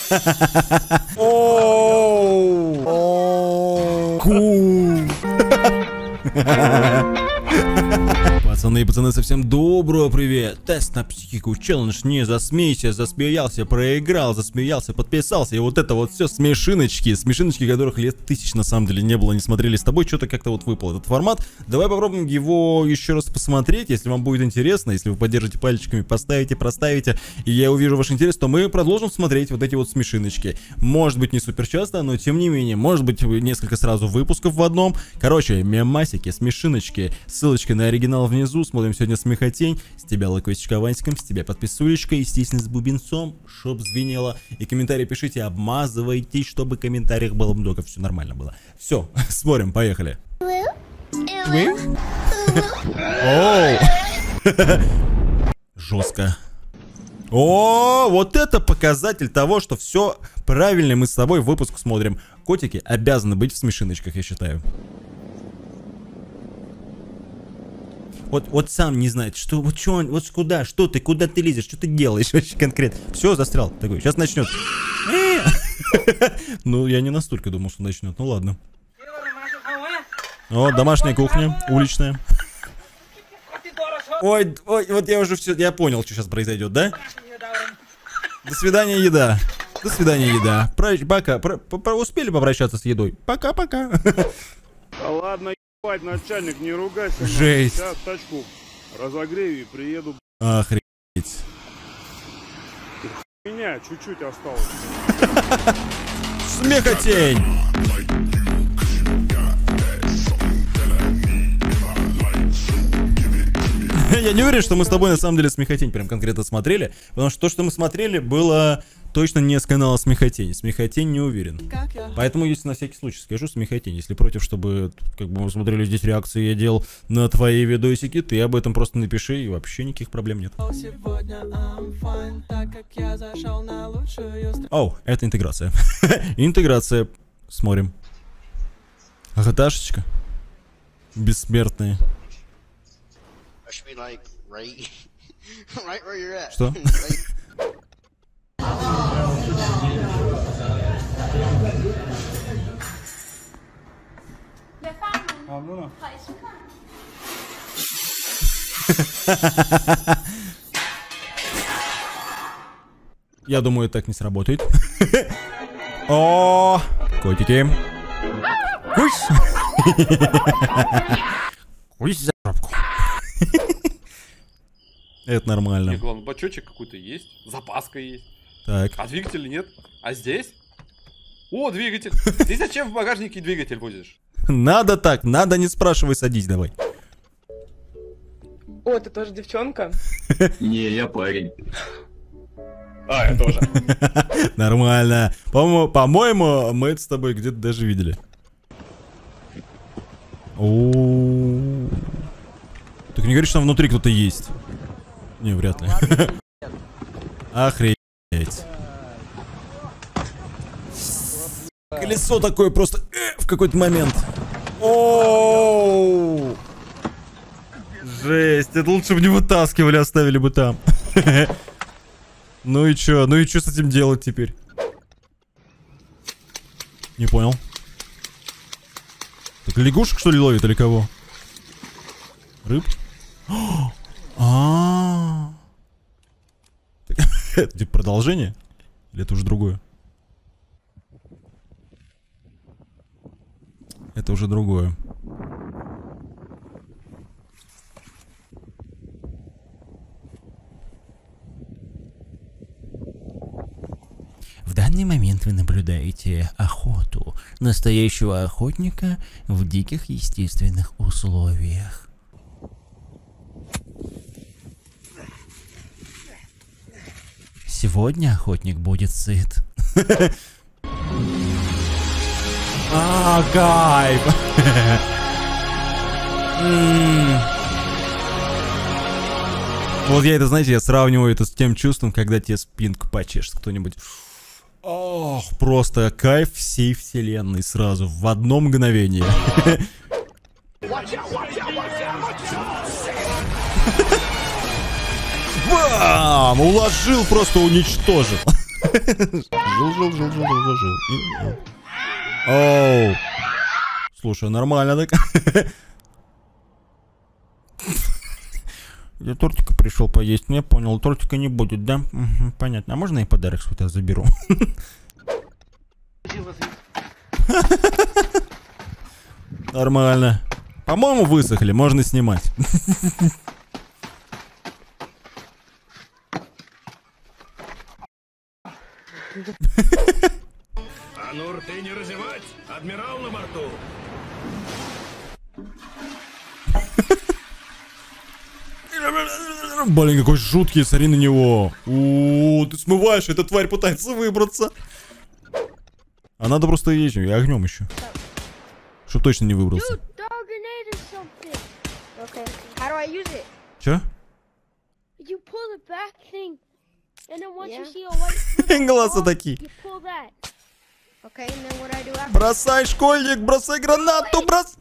Пацаны и пацаны, совсем доброго привет. Тест на психику, челлендж, не засмейся, засмеялся, проиграл, засмеялся, подписался. И вот это вот все смешиночки, которых лет 1000 на самом деле не было, не смотрели с тобой. Что-то как-то вот выпал этот формат. Давай попробуем его еще раз посмотреть, если вам будет интересно. Если вы поддержите пальчиками, поставите, проставите, и я увижу ваш интерес, то мы продолжим смотреть вот эти вот смешиночки. Может быть не супер часто, но тем не менее, может быть несколько сразу выпусков в одном. Короче, мемасики, смешиночки, ссылочка на оригинал внизу. Смотрим сегодня смехотень. С тебя лайкосичка авансиком, с тебя подписулечка, естественно с бубенцом, чтоб звенело. И комментарии пишите, обмазывайтесь, чтобы в комментариях было много, все нормально было. Все, спорим, поехали. Жестко. О, вот это показатель того, что все правильно, мы с тобой выпуск смотрим. Котики обязаны быть в смешиночках, я считаю. Вот сам не знает, что, вот что он, вот куда, что ты, куда ты лезешь, что ты делаешь вообще конкретно. Все, застрял такой, сейчас начнет. Ну, я не настолько думал, что начнет, ну ладно. О, домашняя кухня, уличная. Ой, вот я уже все, я понял, что сейчас произойдет, да? До свидания, еда. До свидания, еда. Пока, успели попрощаться с едой? Пока-пока. Да ладно, ебать, начальник, не ругайся. Жесть. Сейчас тачку разогрею и приеду. Охренеть. Меня чуть-чуть осталось. Смехотень. Я не уверен, что мы с тобой на самом деле смехотень прям конкретно смотрели, потому что то, что мы смотрели, было точно не с канала смехотень. Смехотень не уверен. Поэтому, если на всякий случай скажу смехотень, если против, чтобы как бы мы смотрели здесь реакции я делал на твои видосики, ты об этом просто напиши, и вообще никаких проблем нет. Оу, это интеграция. Интеграция. Смотрим. ГТАшечка. Бессмертные. Что? Я думаю, так не сработает. О, котики. Кусь. Кусь за пробку. Это нормально. Нет, главное, бачочек какой-то есть, запаска есть. Так. А двигателя нет. А здесь? О, двигатель. Ты зачем в багажнике двигатель возишь? Надо так, надо, не спрашивай, садись давай. О, ты тоже девчонка? Не, я парень. А, я тоже. Нормально. По-моему, мы это с тобой где-то даже видели. О. Так не говори, что там внутри кто-то есть. Не, вряд ли. Охренеть. Колесо такое просто в какой-то момент. О, жесть, это лучше бы не вытаскивали, оставили бы там. Ну и чё с этим делать теперь? Не понял. Так лягушек что ли ловит или кого? Рыб? Это типа продолжение? Или это уже другое? Это уже другое. В данный момент вы наблюдаете охоту настоящего охотника в диких естественных условиях. Сегодня охотник будет сыт. А, кайф! Вот я это, знаете, я сравниваю это с тем чувством, когда тебе спинку почешет кто-нибудь. Ох, просто кайф всей вселенной сразу, в одно мгновение. Бам! Уложил, просто уничтожил. Жил. Оу. Слушай, нормально так. Я тортика пришел поесть. Я понял, тортика не будет, да? Угу, понятно. А можно я подарок свой заберу? Нормально. По-моему, высохли, можно снимать. А ну рты не разевать, адмирал на борту. Блин, какой жуткий, смотри на него. О, ты смываешь, эта тварь пытается выбраться. А надо просто и огнем еще. Чтоб точно не выбрался. Че? Глаза такие. Бросай, школьник, бросай гранату, бросай.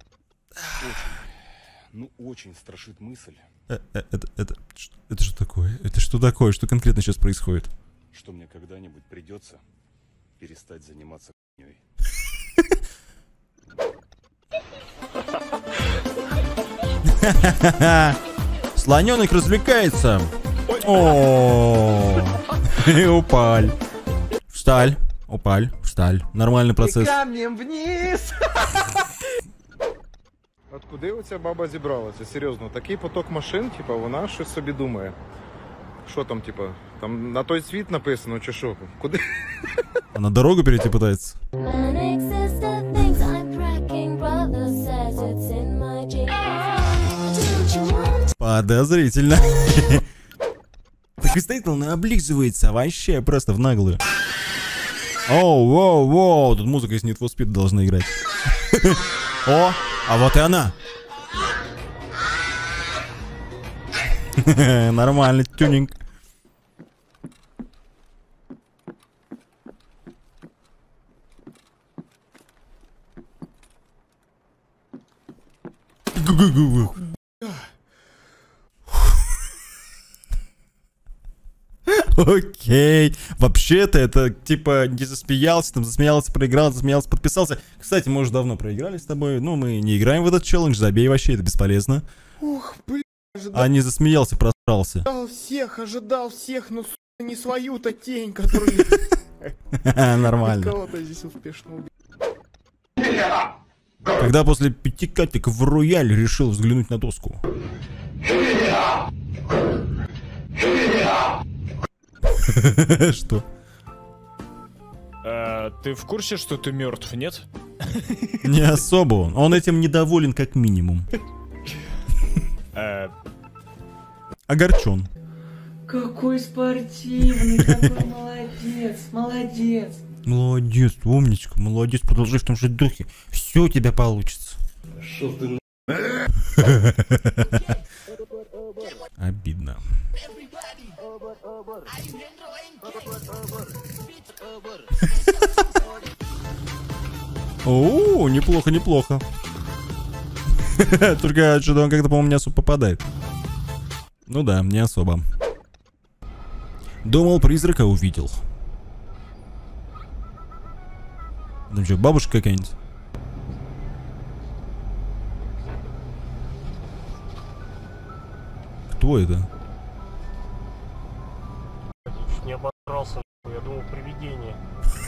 Ну, очень страшит мысль, Это что такое? Это что такое? Что конкретно сейчас происходит? что мне когда-нибудь придется перестать заниматься хуйней. Слоненок развлекается. О, и упаль. Всталь. Упаль. Всталь. Нормальный процесс. Камнем вниз! От куди оця баба зібралася? Серйозно, такий поток машин, типа, вона щось собі думає. Що там, типа, там на той світ написано, чи що? Куди? Она дорогу перейти пытается. Подозрительно. Так и стоит, он облизывается вообще просто в наглую. Оу, воу, воу, тут музыка из Need for Speed должна играть. О, а вот и она. Нормально, тюнинг. Окей. Вообще-то это типа не засмеялся, там засмеялся, проиграл, засмеялся, подписался. Кстати, мы уже давно проиграли с тобой. Ну, мы не играем в этот челлендж, забей вообще, это бесполезно. Ух, блин, А не засмеялся, просрался. ожидал всех, но не свою-то тень, которую Нормально. кого-то здесь успешно убил. Когда после 5 катик в рояль решил взглянуть на доску. Что? Ты в курсе, что ты мертв, нет? Не особо он. Он этим недоволен как минимум. Огорчен. Какой спортивный, какой молодец, молодец. Молодец, умничка, молодец, продолжай в том же духе. Все у тебя получится. Шо ты Обидно. О, неплохо, неплохо. Только что-то он как-то, по-моему, не особо попадает. Ну да, не особо. Думал, призрака увидел. Ну что, бабушка какая-нибудь? Кто это? Не обосрался, я думал, привидение.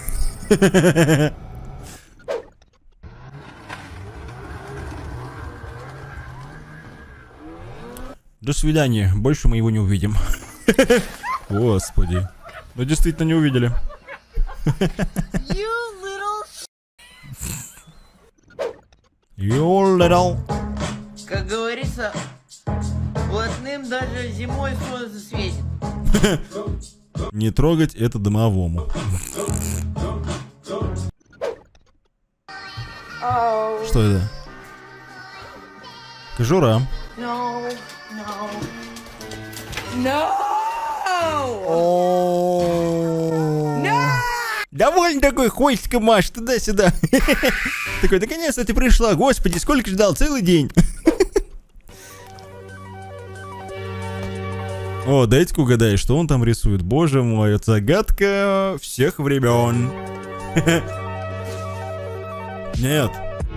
До свидания, больше мы его не увидим. Господи. Ну действительно не увидели. You little. Как говорится, блатным даже зимой солнце светит. Не трогать это домовому. Что это? Кожура. No, no, no! Довольно такой хвостиком машет туда-сюда. Такой, наконец-то ты пришла. Господи, сколько ждал? Целый день. О, дайте-ка угадаю, что он там рисует. Боже мой, это загадка всех времен. Нет.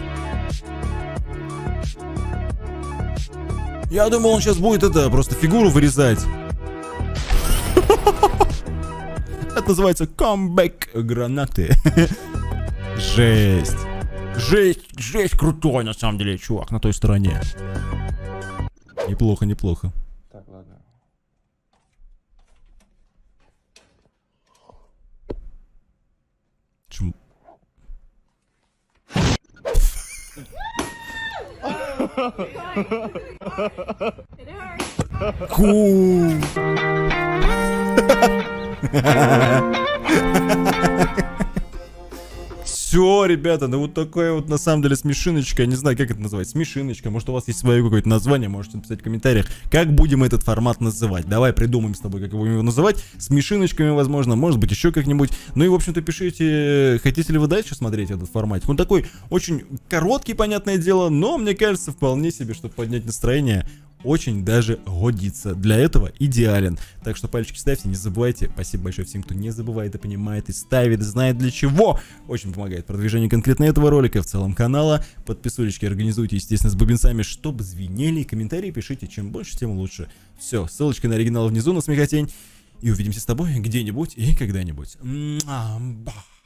Я думал, он сейчас будет просто фигуру вырезать. Это называется камбэк гранаты. Жесть. Жесть крутой, на самом деле, чувак, на той стороне. Неплохо, неплохо. Так, ладно. Чему? Все, ребята, ну вот такая вот на самом деле смешиночка. Я не знаю, как это называть. Смешиночка. Может, у вас есть свое какое-то название, можете написать в комментариях, как будем этот формат называть. Давай придумаем с тобой, как будем его называть. Смешиночками, возможно, может быть, еще как-нибудь. Ну и, в общем-то, пишите, хотите ли вы дальше смотреть этот форматик. Он такой очень короткий, понятное дело, но, мне кажется, вполне себе, чтобы поднять настроение, очень даже годится. Для этого идеален. Так что пальчики ставьте, не забывайте. Спасибо большое всем, кто не забывает и понимает, и ставит, и знает для чего. Очень помогает продвижению конкретно этого ролика, в целом канала. Подписулечки организуйте, естественно, с бубенцами, чтобы звенели. Комментарии пишите, чем больше, тем лучше. Все, ссылочка на оригинал внизу, на смехотень. И увидимся с тобой где-нибудь и когда-нибудь.